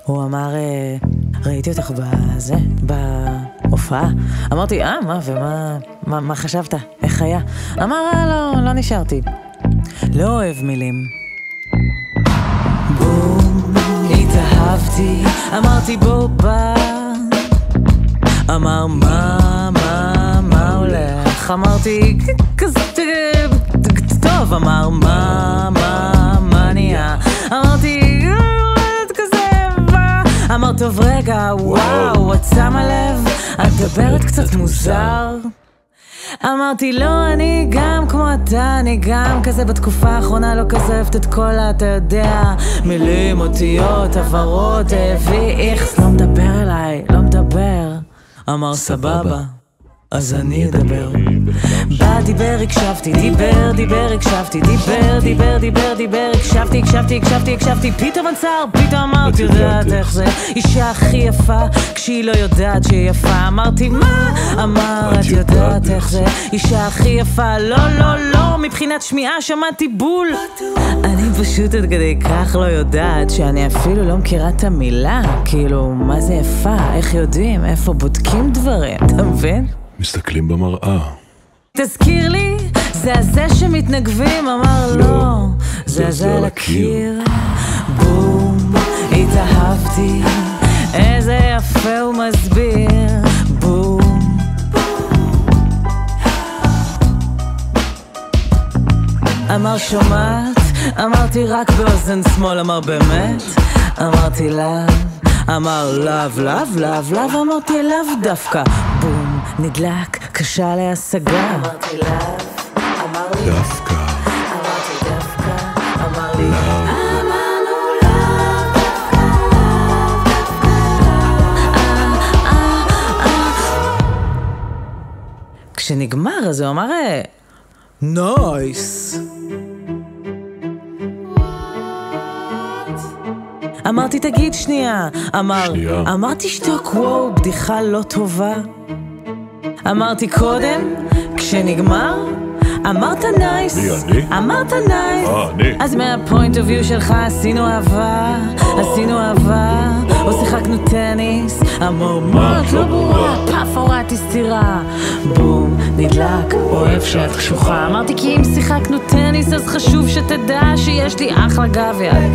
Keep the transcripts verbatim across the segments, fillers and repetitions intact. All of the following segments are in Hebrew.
הוא אמר, ראיתי אותך בזה, בהופעה. אמרתי, אה, מה, ומה, מה, מה חשבת? איך היה? אמר, לא, לא נשארתי. לא אוהב מילים. בום, התאהבתי, אמרתי בוא בא. אמר, מה, מה, מה הולך? אמרתי, כזה, טוב, אמר, מה, מה, מה נהיה? אמרתי, אמר טוב רגע, וואו, את שמה לב, את דברת קצת מוזר. אמרתי לא, אני גם כמו אתה, אני גם כזה בתקופה האחרונה לא כזה אוהבת את כל אתה יודע, מילים, אותיות, עברות, הביא איכס, לא מדבר אליי, לא מדבר. אמר סבבה, אז אני אדבר. בא דיבר, הקשבתי, דיבר, דיבר, הקשבתי, דיבר, דיבר, דיבר, דיבר, הקשבתי, הקשבתי, הקשבתי, הקשבתי, פתאום עצר, פתאום אמרתי, יודעת איך זה, אישה הכי יפה, כשהיא לא יודעת שהיא יפה, אמרתי, מה? אמר, את יודעת איך זה, אישה הכי יפה, לא, לא, לא, מבחינת שמיעה שמעתי בול. אני פשוט עד כדי כך לא יודעת, שאני אפילו לא מכירה את המילה, כאילו, מה זה יפה, איך יודעים, איפה בודקים דברים, אתה מבין? מסתכלים במראה. תזכיר לי, זה הזה שמתנגבים, אמר לא, זה הזה לקיר. בום, התאהבתי, איזה יפה הוא מסביר. בום, אמר שומעת, אמרתי רק באוזן שמאל, אמר באמת, אמרתי לה, אמר לאו, לאו, לאו, לאו, אמרתי אליו דווקא. בום, נדלק, קשה להשגה. אמרתי לאו, אמר לי דווקא. אמרתי דווקא, אמר לי לאו. אמרנו לאו, דווקא, לאו, דווקא, לאו, אה, אה, אה. כשנגמר, אז הוא אמר, נייס. אמרתי תגיד שנייה, אמר, שנייה. אמרתי שתוק, וואו, בדיחה לא טובה. אמרתי קודם, כשנגמר, אמרת נייס. מי, אני? אמרת נייס. אה, אני. אז מהפוינט אוף יו שלך עשינו אהבה, עשינו אהבה, או שיחקנו טניס. אמר מה, את לא ברורה, פאף הורדתי סתירה. בום, נדלק, אוהב שאת קשוחה. אמרתי כי אם שיחקנו טניס אז חשוב שתדע שיש לי אחלה גב יד.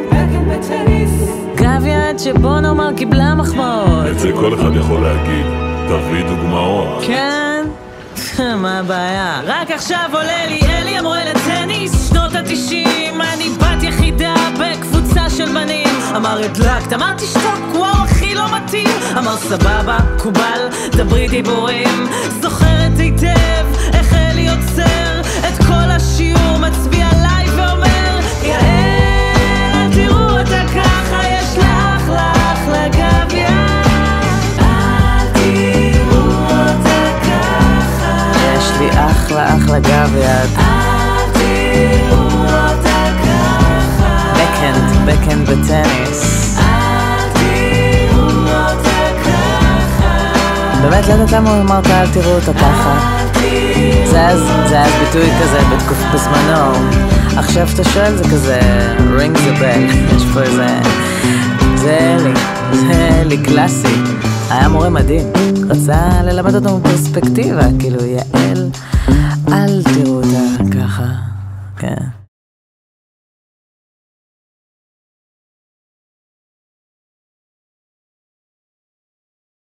גב יד שבו נאמר קיבלה מחמאות. את זה כל אחד יכול להגיד, תביא דוגמאות. כן? מה הבעיה? רק עכשיו עולה לי אלי המורה לטניס שנות התשעים, אני בת יחידה בקבוצה של בנים. אמר הדלקת, אמרתי שתוק, וואו הכי לא מתאים. אמר סבבה, קובל, דברי דיבורים. זוכרת היטב איך אלי עוצר את כל השיעור, מצביע עליי ואומר יעל, תראו אותה ככה, יש לה אחלה אחלה גב יד. אל תראו אותה ככה, יש לי אחלה אחלה גב יד. אל תראו אותה ככה, בקאנד, בקאנד בטניס. אל תראו אותה ככה. באמת לא יודעת למה הוא אמרת אל תראו אותה ככה. זה אז, זה היה ביטוי כזה בתקוף בזמנו. עכשיו שאתה שואל זה כזה ring the bell. יש פה איזה, זה אלי, זה אלי קלאסי. היה מורה מדהים, רצה ללמד אותנו פרספקטיבה, כאילו יעל, אל תראו אותה ככה.